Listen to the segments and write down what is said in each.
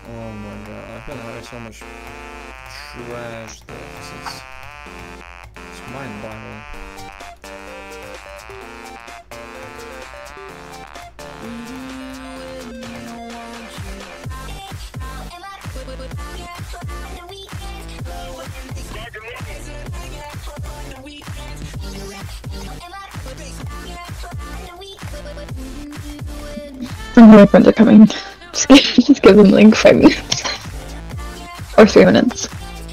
Oh my god, I feel like I have so much trash there. It's mind-boggling. Oh, my friends are coming. Just give them like 5 minutes. Or 3 minutes.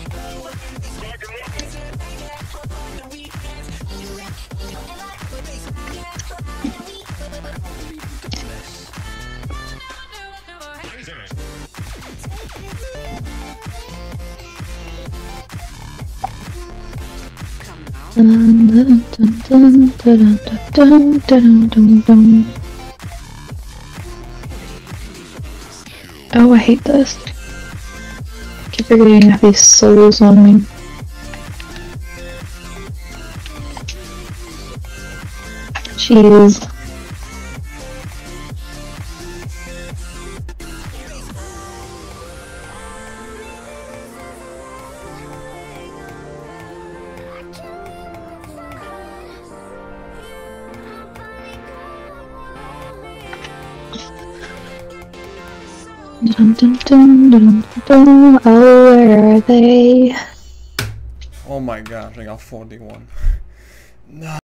Oh, I hate this. I keep forgetting I have these souls on me. Jeez. Dun, dun, dun, dun, dun. Oh, where are they? Oh my gosh, I got 41. No.